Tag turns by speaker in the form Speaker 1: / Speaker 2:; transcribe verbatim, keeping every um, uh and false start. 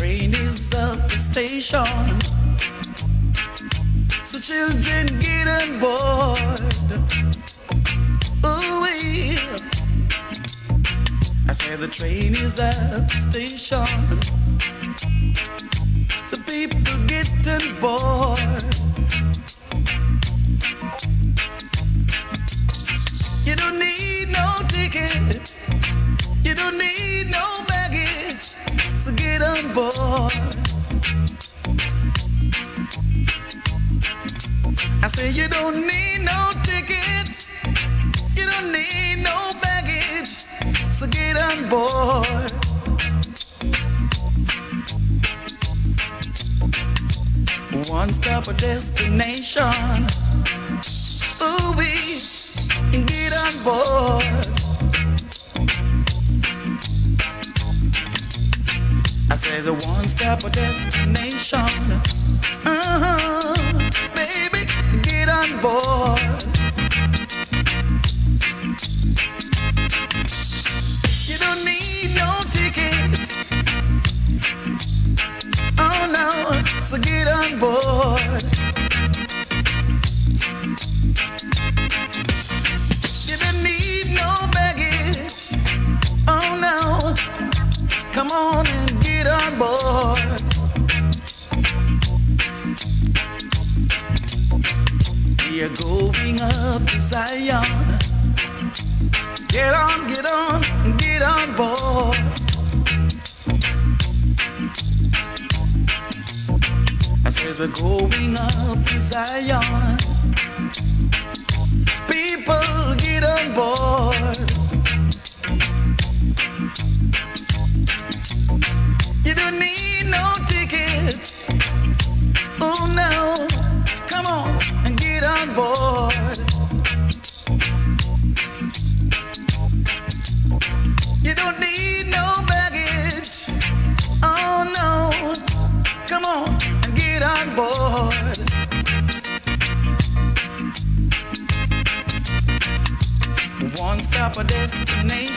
Speaker 1: train is at the station, so children get on board. Oh, yeah. I said the train is at the station, so people get on board. You don't need no ticket, you don't need no baggage, so get on board. I say you don't need no ticket, you don't need no baggage, so get on board. One stop a destination, ooh wee, and get on board. I say the one stop a destination, uh-huh, baby, get on board. You don't need no ticket, oh no, so get on board. You don't need no baggage, oh no, come on and get on board. We are going up to Zion. Get on, get on, get on board. I says we're going up to Zion. People, get on board. You don't need no ticket, oh no, come on and get on board. You don't need no baggage, oh no, come on and get on board. One stop a destination.